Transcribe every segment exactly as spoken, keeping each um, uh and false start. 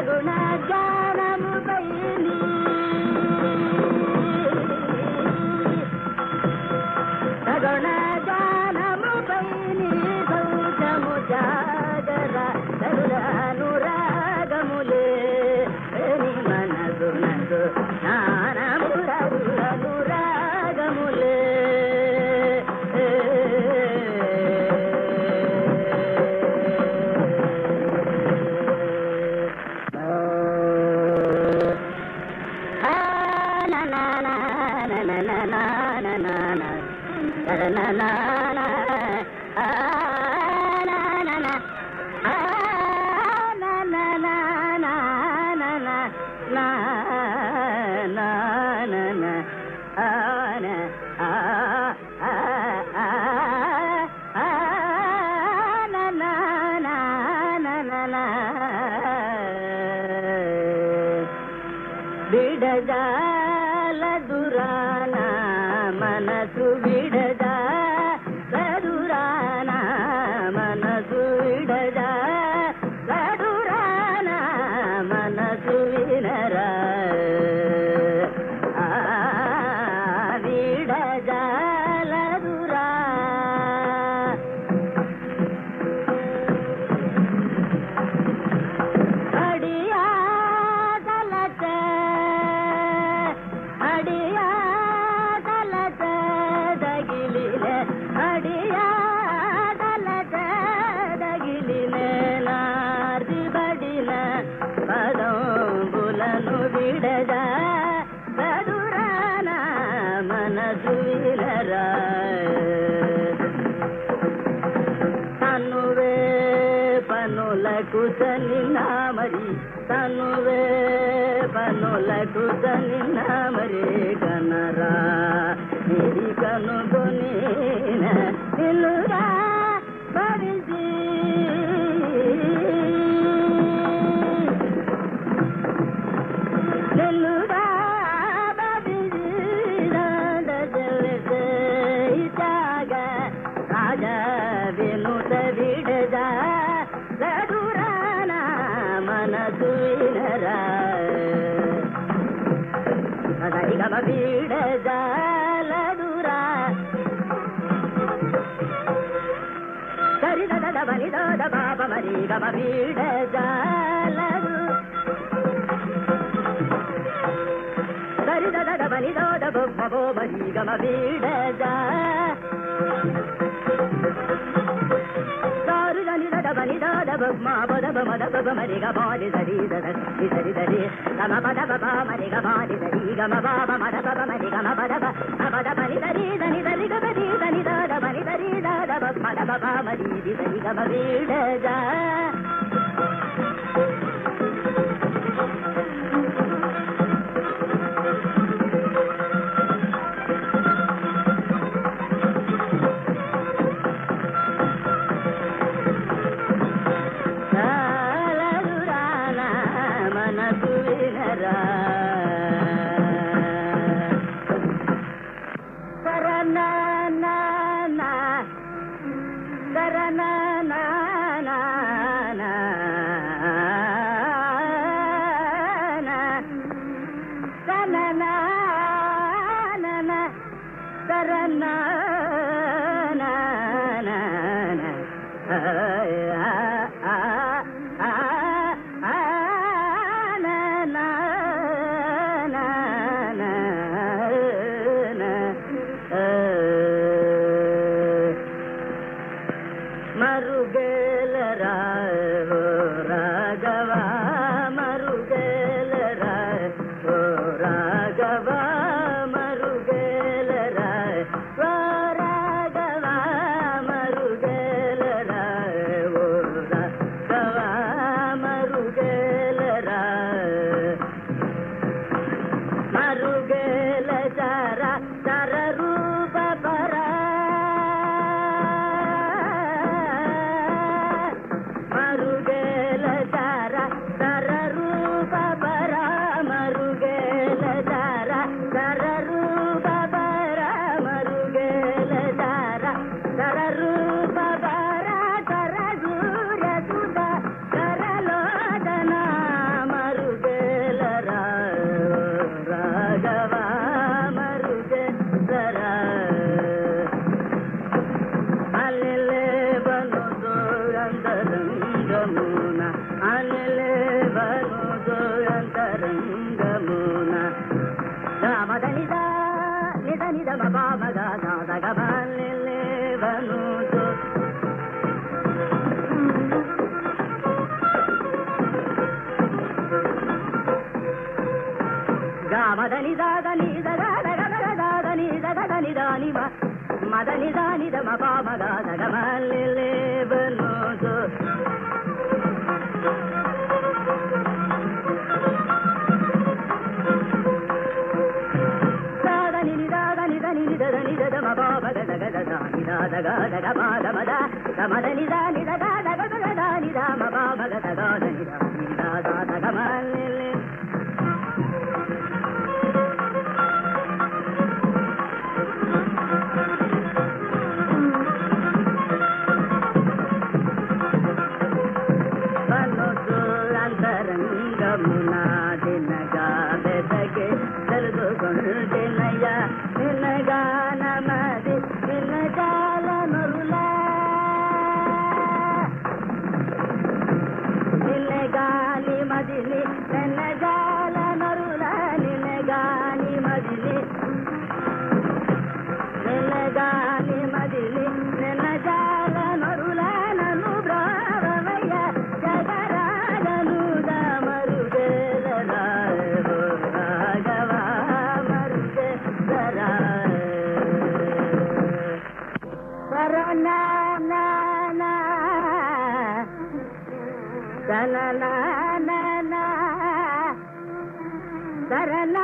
సగుణ జ్ఞానముపై సగుణ జ్ఞానముపై సౌజము జాగర సగుణ అనురాగములే మనసునకు నానమురగులనురాగములే విడజాల దురాన మనసు విడజా సదురాన మనసు విడజా సదురాన మనసు వినరా విడజాల దురా అడియా తలచ అడియా తలచ దగిలిన అడియా తలచ దగిలిన నార్దిబడిన పదంబులను విడదా సదురాన మనసు వినరా తనువే పనులకు తనినా మరి తనువే పనులకు తనినా మరి కనరా ఇది కనుగొని నిలురా భవించి నిలురా భవించి రాజ రాజ వినుత విడజా సదురాన మనసు వినరా గమ విడజాలదురా సరి దద బని దద బాబ మరి గమ విడజాలదు సరి దద బని దద బొబ్బ మరి గమ విడజా బని దాద బొమ్మ పద మద బొమ్మ మరి గమాలి దరి దద సరి దరి గమ పద బబ మరి గమాలి దరి గమ బాబ మద బబ మరి గమ పద పద బని దరి దని దరి గబరి దని దాద బని దరి దాద బొమ్మ మద బబ మరి దరి గమ విడజా Mara ಬನೋದು ನಿಧದ ಮಬಾಬ ಗದ ಗದ ನಿದ ದಗ ದಗ ಬಾದ ಮದ ಗಮದ ನಿದ ನಿದ ಗಾದ ಗದ ಗದ ನಿದ ಮಬಾಬ ಗದ ಗಾದ ನಿದ ನಿದ ದಾದ ಗಮಲೆ ಬನೋದು ಅಂತರಂಗಮುನ ದಿನಗ ಬೆದಗೆ ತಲುಗೊಂಡೆನಯ್ಯ ನಿನಗಾನ ಮದಿ ನಿನಗಾಲ ಮರುಳ ನಿನಗಾನಿ ಮದಿನಿ ನಿನಗಾಲ ಮರುಳ ನಿನಗಾನಿ ಮದಿನಿ ನಿನಗಾನಿ ಮದಿನಿ ನಿನಗಾಲ ಮರುಳ ನನು ಬ್ರಾವಯ್ಯ ಜಗರಾಜನು ಮರುದೇರ ರಾಘವ ಮರುದೇರ ಸರನ ಸನ ಸರನ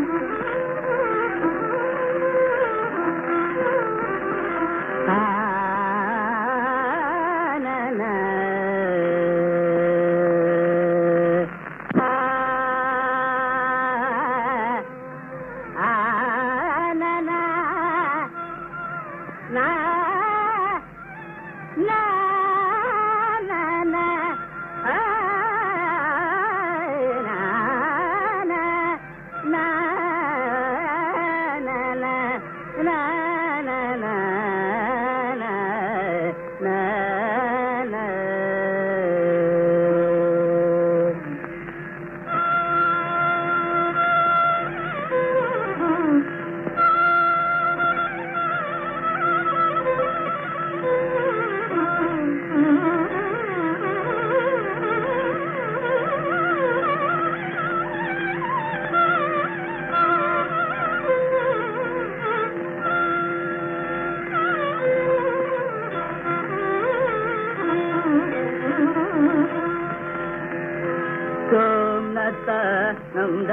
Ah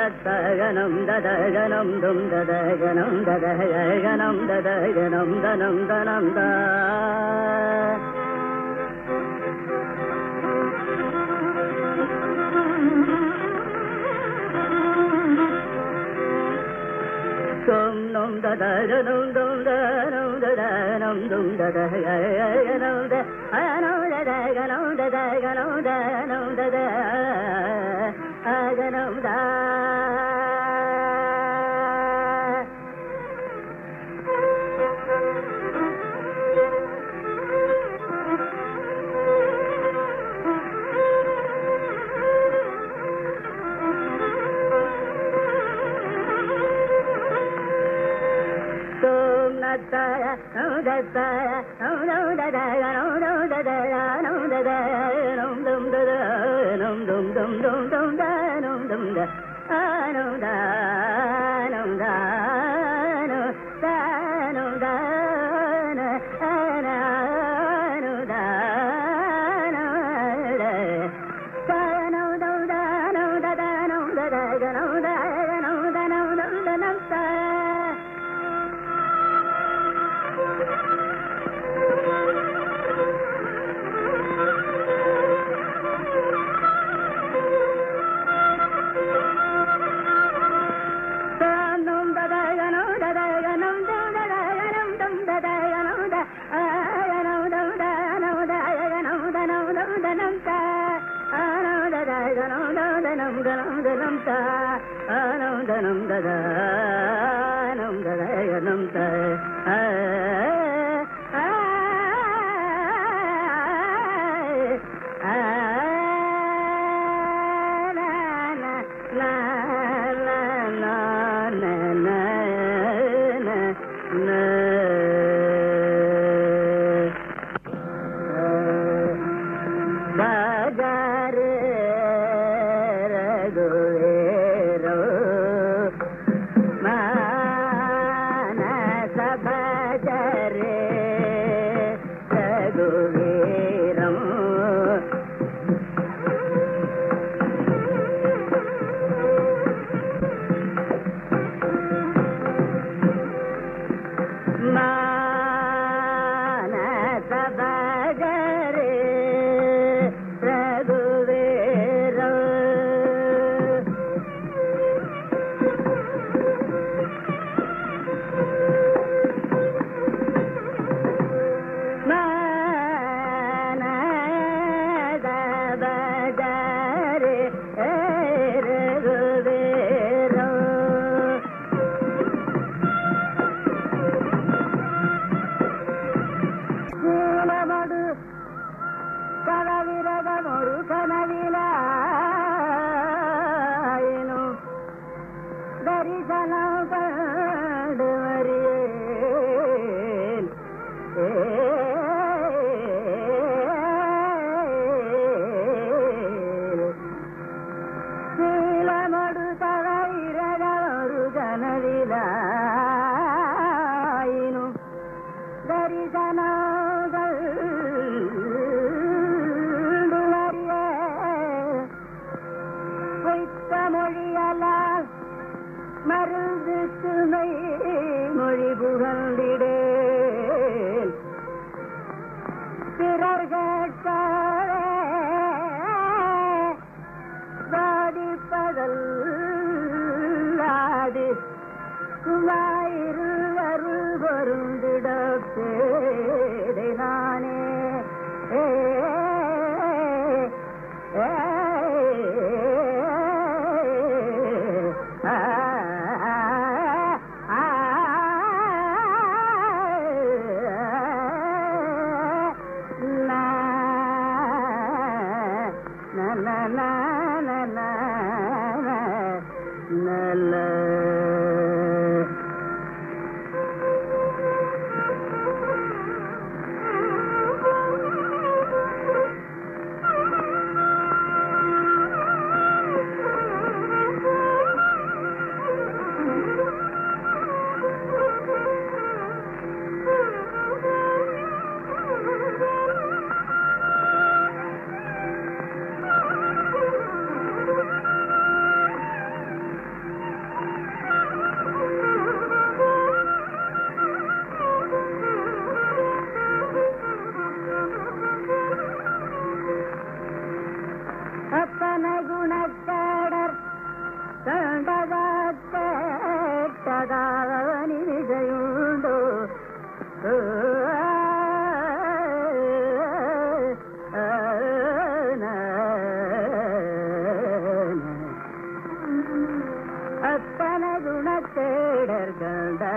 தத்தகனம் ததகனம் தும் ததகனம் ததகனம் ததகனம் தனம் தனம் தா Dum dum da da dum dum da dum da da dum dum da da ga ga dum da ga dum da da ga dum da da ga dum da dum da da ga dum da Daya, no da daya, no no da daya, no no da daya, no da daya, no dum da da, no dum dum dum dum da, no dum da, ah no da, no da, no da, no da, na, na, no da, no da, da no da da, no da da, no da da, no da, no da, no da, no da, no da.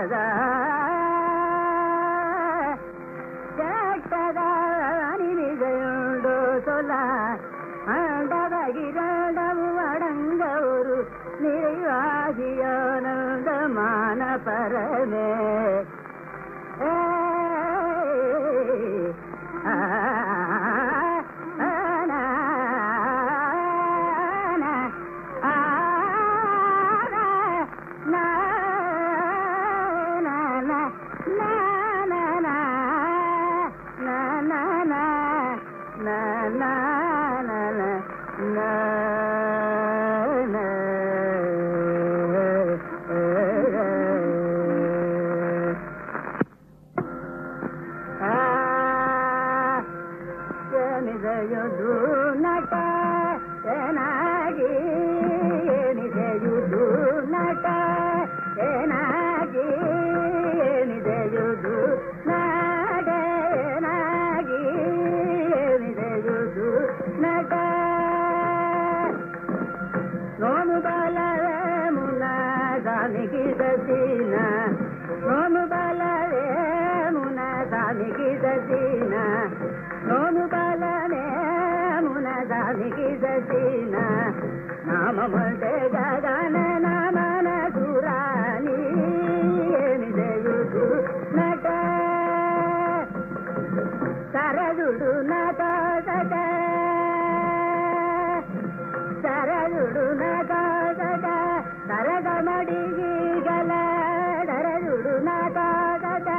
கேட்டத அணிவிதையுண்டோ சொல்ல ஆண்டவகிரண்டமு அடங்க ஒரு நிறைவாகியானந்தமான பரமே ನಾಮಮಂತೆ ಗಗನ ನಮನ ಸುರಾನಿ ಏನಿದೆಯುದು ನಟ ಸರದುಡು ನಟ ಸಟ ಸರದುಡು ನಟ ಸಟ ಸರದ ಮಡಿಗಲ ದರದುಡು ನಟ ಸಟ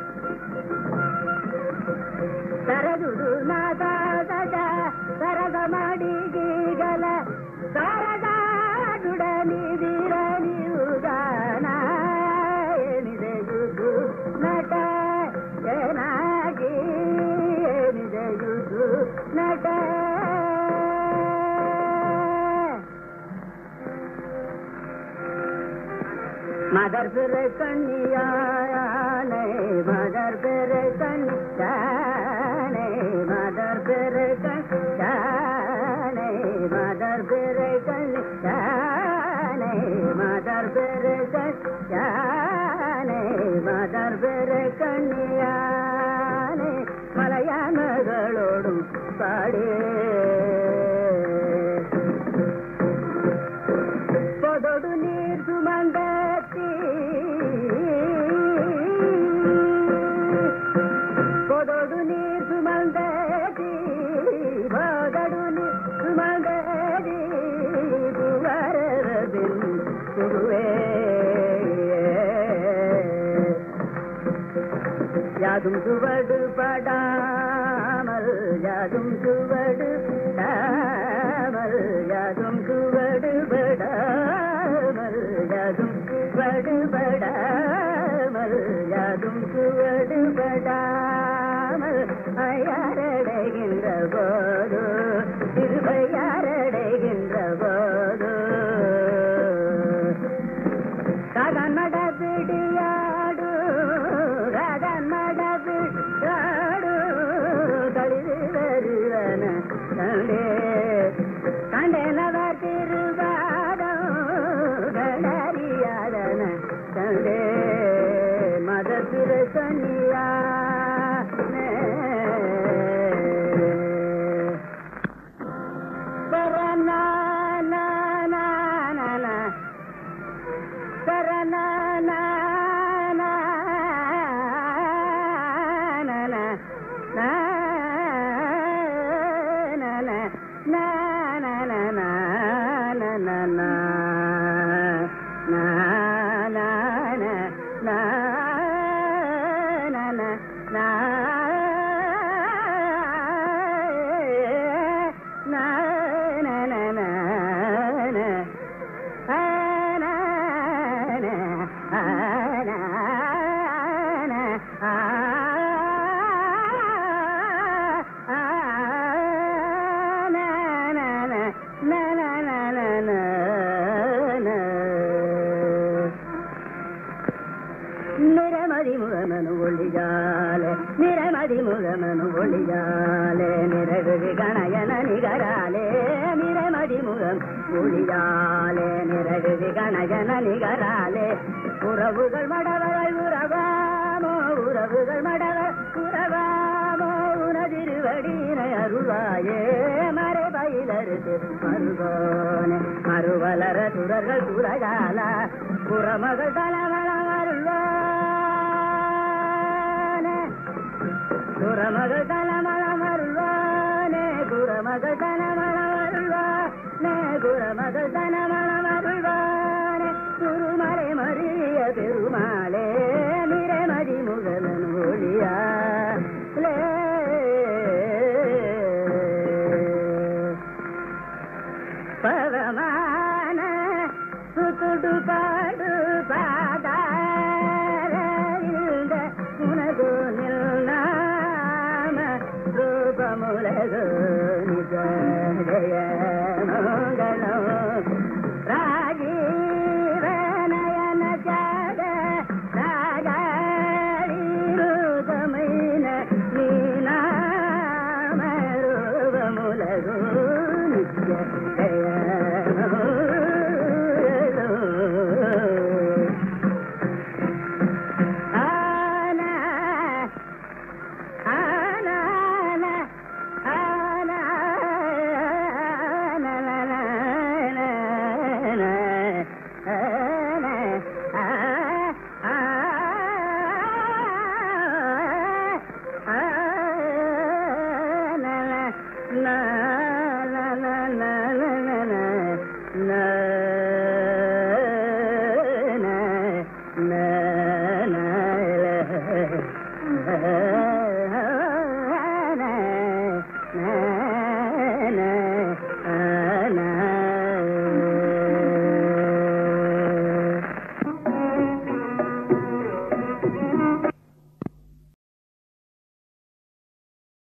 ಸರದುಡು ನಟ ಸಟ ಸರದ ಮಡಿಗಲ ಸಾರದಾಡುಡನಿದಿರನಿಯುಗಾನ ಏನಿದೆಯುದು ನಟ ಏನಾಗಿ ಏನಿದೆಯುದು ನಟ மதர் பெரு கண்ணியானே மதர் பெரு கண்ணியானே மதர் பெரு கண்ணியானே மதர் பெரு கண்ணியானே மதர் பெரு கண்ணியானே மதர் பெரு கண்ணியானே மலையானகளோடும் பாடே பொதொடு நீர் சுமந்த யாதும் சுவடு படாமல் யாதும் சுவடு படாமல் யாதும் சுவடு படாமல் யாதும் சுவடு படாமல் யாதும் சுவடு படாமல் ஐயாரடைகின்ற போது திருவையாரடைகின்ற போது கதன் மடபிடியாடு கதன் மடபிடாடு கழிவு வருவன கண்டே கண்டேனவர் திருவாதம் கடறியாதன கண்டே மத பிரசன்னியா நிறமதிமுகமனு ஒளியாலே நிறமதிமுகமனு ஒளியாலே நிறகு கணயன நிகராலே நிறமதிமுகம் ஒளியாலே நிறகு கணயன நிகராலே உறவுகள் மடவரை உறவாமோ உறவுகள் மடவர் உறவாமோ உனதிருவடியினை அருள்வாயே மறைபயிலருக்கு மருகோனே மறுவலர துறர்கள் துறகால புறமகள் தலவளம் அருள்வானே குரமகள் தலமளம் அருள்வானே குரமகள் தலமளம் அருள்வானே குரமகள் தலமளம் அருள்வானே குருமலை மறிய பெருமாளே நிறைமதி முதலன் ஒளியா பவமான சுத்துடு பாடு பாதாரந்த உனது நில்நாம ரூபமுலகு நிஜ ஜய மங்களம் ராஜீவநயன ஜாத ராஜாரி ரூபமைன நீநாம ரூபமுலகு நிஜ ஜய na na na